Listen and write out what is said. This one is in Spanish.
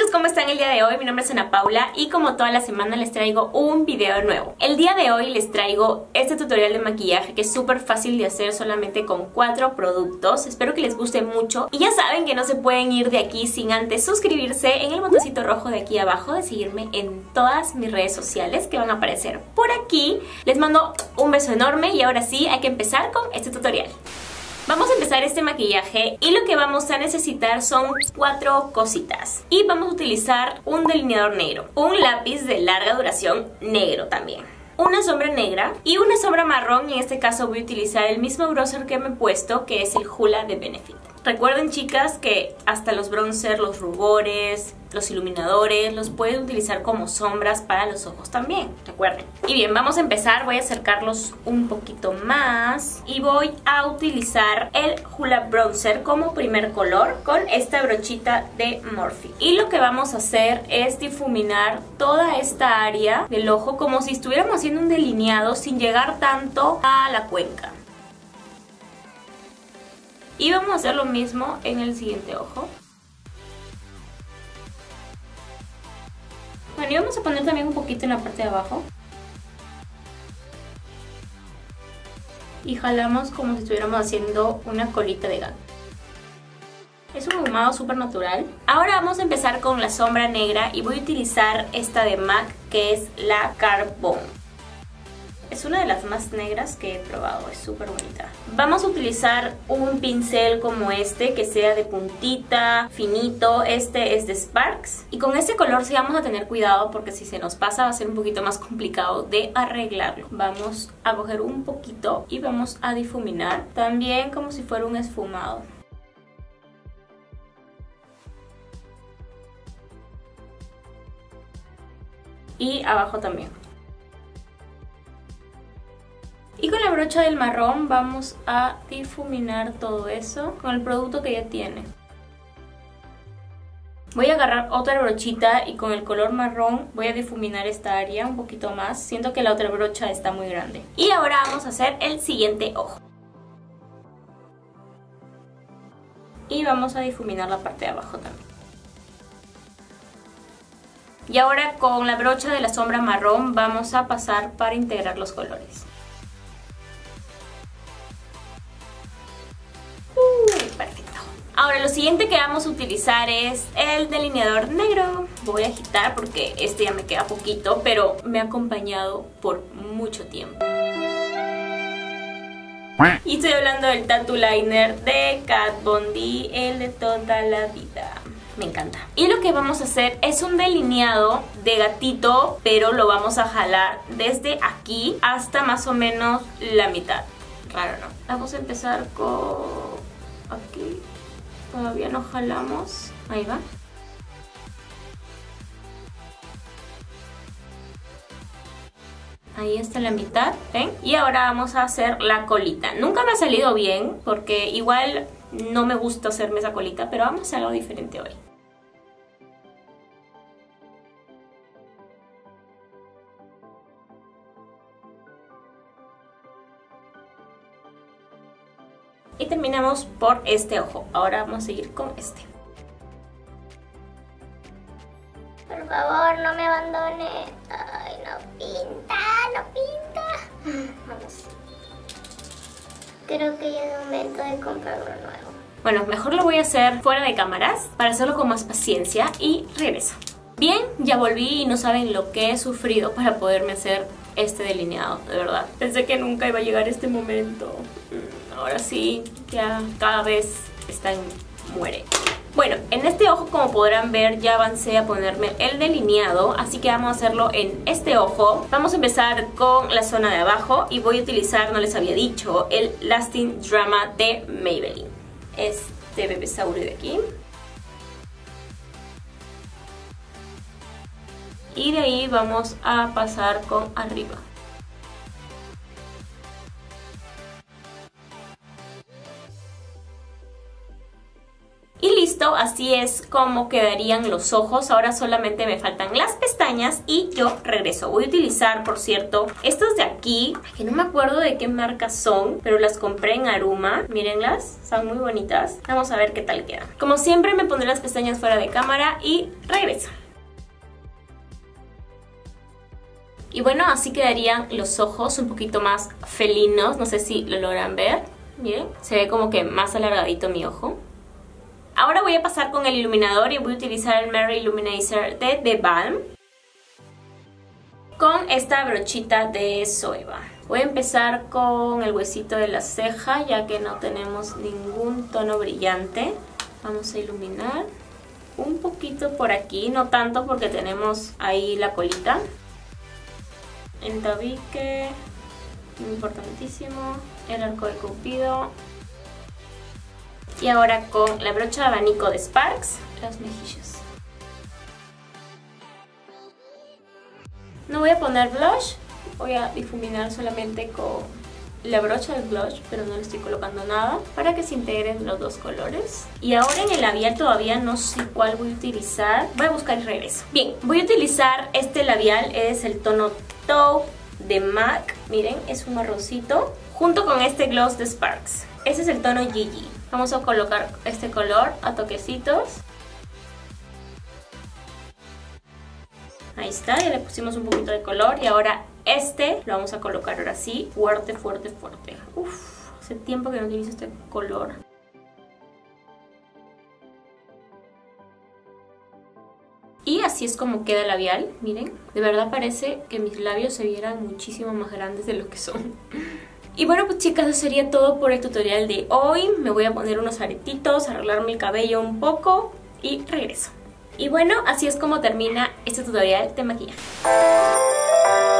chicos, ¿cómo están el día de hoy? Mi nombre es Ana Paula y como toda la semana les traigo un video nuevo. El día de hoy les traigo este tutorial de maquillaje que es súper fácil de hacer solamente con 4 productos. Espero que les guste mucho y ya saben que no se pueden ir de aquí sin antes suscribirse en el botoncito rojo de aquí abajo, de seguirme en todas mis redes sociales que van a aparecer por aquí. Les mando un beso enorme y ahora sí hay que empezar con este tutorial. Vamos a empezar este maquillaje y lo que vamos a necesitar son 4 cositas. Y vamos a utilizar un delineador negro, un lápiz de larga duración negro también, una sombra negra y una sombra marrón. Y en este caso voy a utilizar el mismo bronzer que me he puesto, que es el Hoola de Benefit. Recuerden, chicas, que hasta los bronzers, los rubores, los iluminadores los pueden utilizar como sombras para los ojos también, recuerden. Y bien, vamos a empezar. Voy a acercarlos un poquito más y voy a utilizar el Hoola Bronzer como primer color con esta brochita de Morphe. Y lo que vamos a hacer es difuminar toda esta área del ojo como si estuviéramos haciendo un delineado sin llegar tanto a la cuenca. Y vamos a hacer lo mismo en el siguiente ojo. Bueno, y vamos a poner también un poquito en la parte de abajo. Y jalamos como si estuviéramos haciendo una colita de gato. Es un ahumado súper natural. Ahora vamos a empezar con la sombra negra y voy a utilizar esta de MAC, que es la Carbone. Es una de las más negras que he probado, es súper bonita. Vamos a utilizar un pincel como este, que sea de puntita, finito. Este es de Sparks. Y con este color sí vamos a tener cuidado porque si se nos pasa va a ser un poquito más complicado de arreglarlo. Vamos a coger un poquito y vamos a difuminar también como si fuera un esfumado. Y abajo también. Y con la brocha del marrón vamos a difuminar todo eso con el producto que ya tiene. Voy a agarrar otra brochita y con el color marrón voy a difuminar esta área un poquito más. Siento que la otra brocha está muy grande. Y ahora vamos a hacer el siguiente ojo. Y vamos a difuminar la parte de abajo también. Y ahora con la brocha de la sombra marrón vamos a pasar para integrar los colores. Perfecto. Ahora lo siguiente que vamos a utilizar es el delineador negro. Voy a agitar porque este ya me queda poquito, pero me ha acompañado por mucho tiempo. Y estoy hablando del Tattoo Liner de Kat Von D, el de toda la vida. Me encanta. Y lo que vamos a hacer es un delineado de gatito, pero lo vamos a jalar desde aquí hasta más o menos la mitad. Raro, ¿no? Vamos a empezar con... aquí. Todavía no jalamos. Ahí va. Ahí está la mitad, ¿ven? Y ahora vamos a hacer la colita. Nunca me ha salido bien porque igual no me gusta hacerme esa colita, pero vamos a hacer algo diferente hoy. Y terminamos por este ojo. Ahora vamos a seguir con este. Por favor, no me abandone. Ay, no pinta, no pinta. Vamos. Creo que ya es momento de comprar uno nuevo. Bueno, mejor lo voy a hacer fuera de cámaras para hacerlo con más paciencia y regreso. Bien, ya volví y no saben lo que he sufrido para poderme hacer este delineado, de verdad. Pensé que nunca iba a llegar este momento. Ahora sí, ya cada vez muere. Bueno, en este ojo, como podrán ver, ya avancé a ponerme el delineado, así que vamos a hacerlo en este ojo. Vamos a empezar con la zona de abajo y voy a utilizar, no les había dicho, el Lasting Drama de Maybelline. Este bebesaurio de aquí. Y de ahí vamos a pasar con arriba. Y listo, bueno, así es como quedarían los ojos. Ahora solamente me faltan las pestañas y yo regreso. Voy a utilizar, por cierto, estos de aquí, que no me acuerdo de qué marca son, pero las compré en Aruma. Mírenlas, son muy bonitas. Vamos a ver qué tal quedan. Como siempre, me pondré las pestañas fuera de cámara y regreso. Y bueno, así quedarían los ojos un poquito más felinos. No sé si lo logran ver. Miren, se ve como que más alargadito mi ojo. Ahora voy a pasar con el iluminador y voy a utilizar el Mary Illuminator de The Balm con esta brochita de Zoeva. Voy a empezar con el huesito de la ceja, ya que no tenemos ningún tono brillante. Vamos a iluminar un poquito por aquí, no tanto porque tenemos ahí la colita. El tabique, importantísimo, el arco de Cupido. Y ahora con la brocha de abanico de Sparks, las mejillas. No voy a poner blush, voy a difuminar solamente con la brocha del blush, pero no le estoy colocando nada, para que se integren los dos colores. Y ahora en el labial todavía no sé cuál voy a utilizar, voy a buscar y regreso. Bien, voy a utilizar este labial, es el tono Taupe de MAC, miren, es un marroncito, junto con este gloss de Sparks. Ese es el tono Gigi. Vamos a colocar este color a toquecitos. Ahí está, ya le pusimos un poquito de color y ahora este lo vamos a colocar ahora sí, fuerte, fuerte, fuerte. Uf, hace tiempo que no utilizo este color. Y así es como queda el labial, miren. De verdad parece que mis labios se vieran muchísimo más grandes de lo que son. Y bueno, pues chicas, eso sería todo por el tutorial de hoy. Me voy a poner unos aretitos, arreglarme el cabello un poco y regreso. Y bueno, así es como termina este tutorial de maquillaje.